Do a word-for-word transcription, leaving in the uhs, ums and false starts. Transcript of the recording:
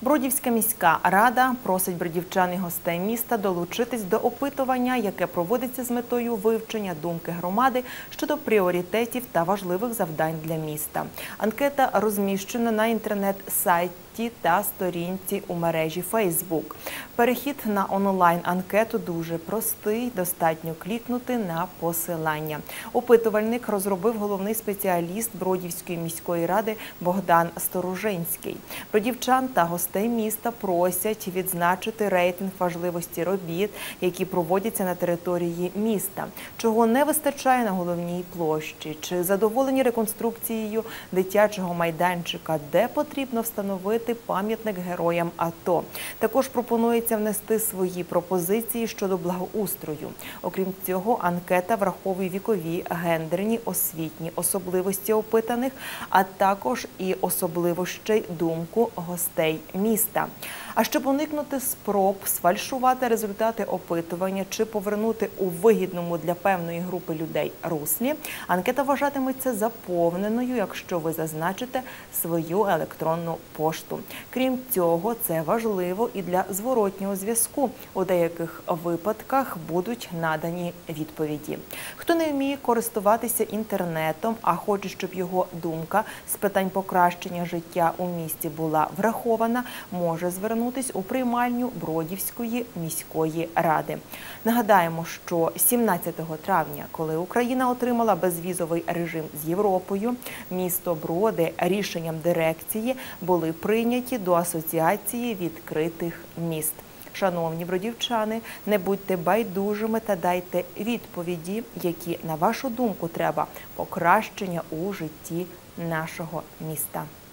Бродівська міська рада просить бродівчан і гостей міста долучитись до опитування, яке проводиться з метою вивчення думки громади щодо пріоритетів та важливих завдань для міста. Анкета розміщена на інтернет-сайті та сторінці у мережі Фейсбук. Перехід на онлайн-анкету дуже простий, достатньо клікнути на посилання. Опитувальник розробив головний спеціаліст Бродівської міської ради Богдан Сторожинський. Бродівчан та гостей міста просять відзначити рейтинг важливості робіт, які проводяться на території міста, чого не вистачає на головній площі, чи задоволені реконструкцією дитячого майданчика, де потрібно встановити пам'ятник героям АТО. Також пропонується внести свої пропозиції щодо благоустрою. Окрім цього, анкета враховує вікові, гендерні, освітні особливості опитаних, а також і особливостей думку гостей міста. А щоб уникнути спроб сфальшувати результати опитування чи повернути у вигідному для певної групи людей руслі, анкета вважатиметься заповненою, якщо ви зазначите свою електронну пошту. Крім цього, це важливо і для зворотнього зв'язку. У деяких випадках будуть надані відповіді. Хто не вміє користуватися інтернетом, а хоче, щоб його думка з питань покращення життя у місті була врахована, може звернутися у приймальню Бродівської міської ради. Нагадаємо, що сімнадцятого травня, коли Україна отримала безвізовий режим з Європою, місто Броди рішенням дирекції були прийняті до Асоціації відкритих міст. Шановні бродівчани, не будьте байдужими та дайте відповіді, які, на вашу думку, треба покращення у житті нашого міста.